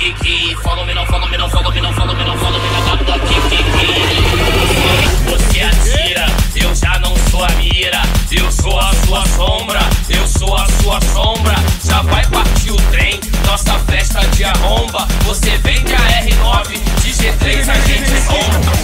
kiki. Follow me, não follow me, não follow me, não follow me, não follow me, na dado da kiki. Você atira, eu já não sou a mira. Eu sou a sua sombra, eu sou a sua sombra. Já vai partir o trem, nossa festa de arromba. Você vem de AR9, de G3 a gente somba.